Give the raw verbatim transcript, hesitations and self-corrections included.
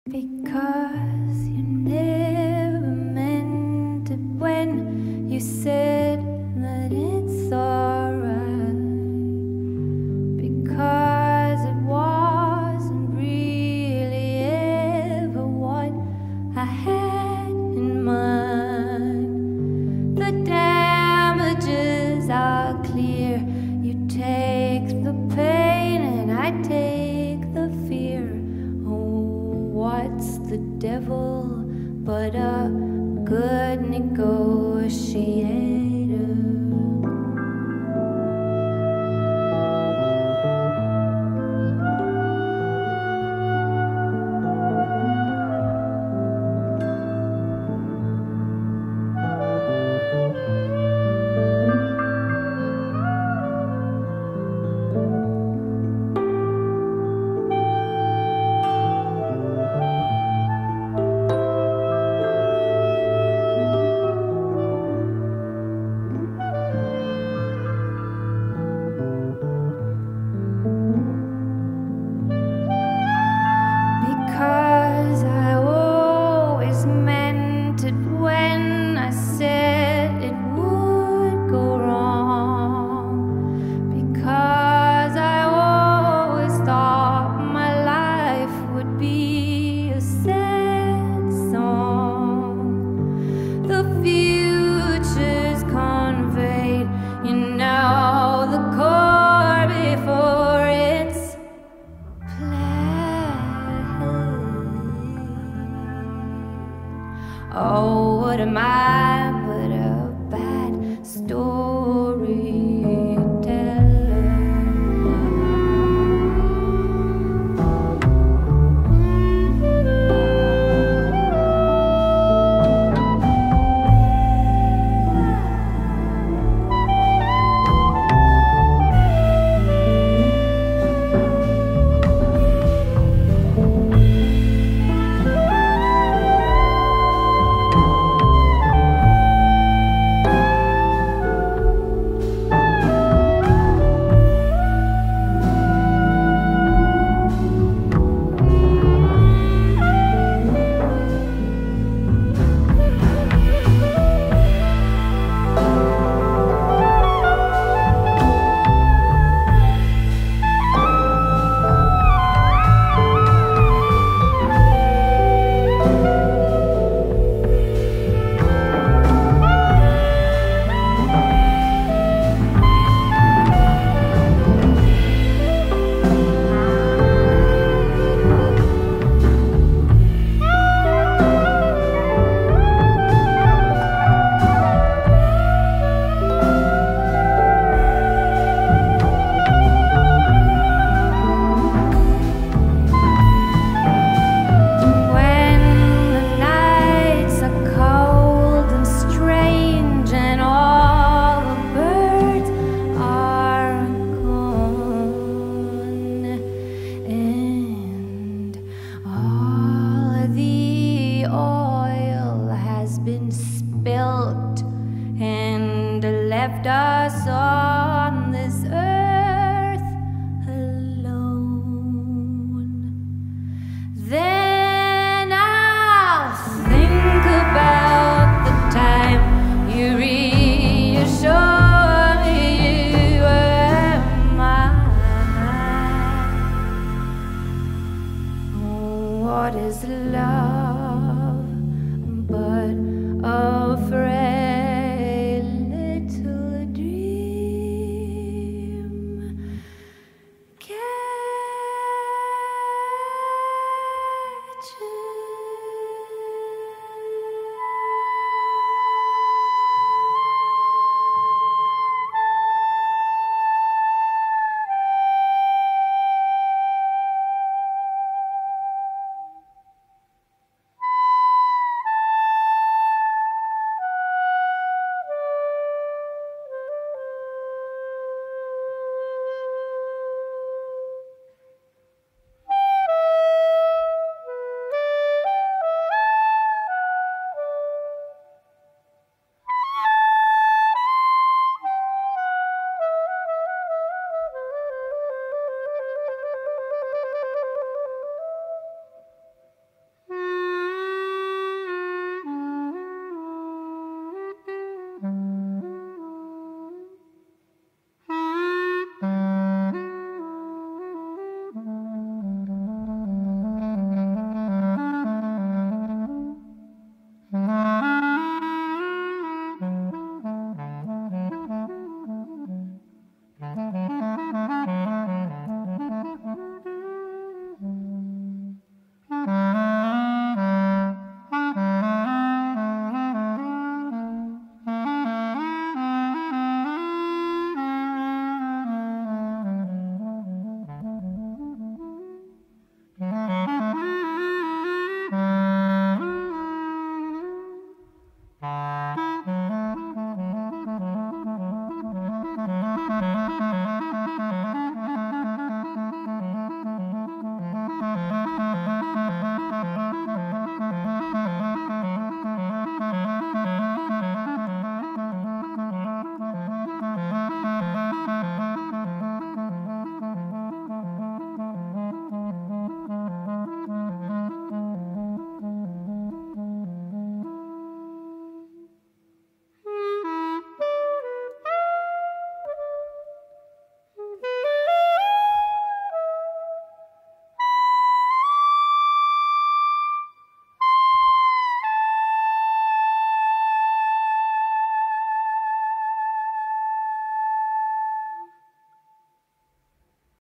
Because you never meant it when you said that it's alright. Because it wasn't really ever what I had in mind. The damages are clear. You take the pain and I take the fear. What's the devil but a good negotiator? Oh, what am I but a bad storyteller? And left us on this earth alone. Then I'll think about the time you reassure me you were mine. Oh, what is love?